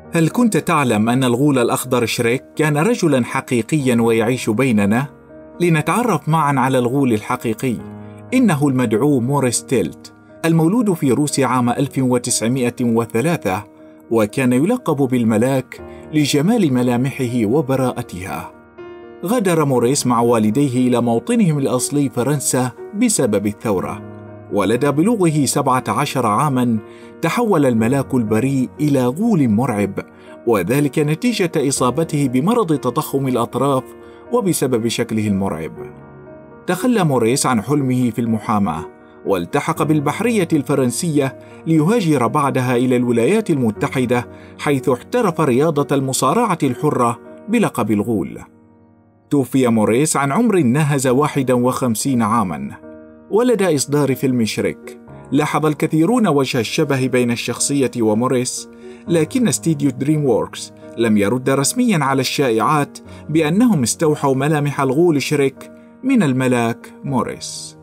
هل كنت تعلم أن الغول الأخضر شريك كان رجلاً حقيقياً ويعيش بيننا؟ لنتعرف معاً على الغول الحقيقي. إنه المدعو موريس تيلت، المولود في روسيا عام 1903، وكان يلقب بالملاك لجمال ملامحه وبراءتها. غادر موريس مع والديه إلى موطنهم الأصلي فرنسا بسبب الثورة، ولدى بلوغه 17 عاماً تحول الملاك البريء إلى غول مرعب، وذلك نتيجة إصابته بمرض تضخم الأطراف وبسبب شكله المرعب. تخلى موريس عن حلمه في المحاماة، والتحق بالبحرية الفرنسية ليهاجر بعدها إلى الولايات المتحدة، حيث احترف رياضة المصارعة الحرة بلقب الغول. توفي موريس عن عمر ناهز 51 عاماً. ولدى إصدار فيلم شريك لاحظ الكثيرون وجه الشبه بين الشخصية وموريس، لكن استديو دريم ووركس لم يرد رسمياً على الشائعات بأنهم استوحوا ملامح الغول شريك من الملاك موريس.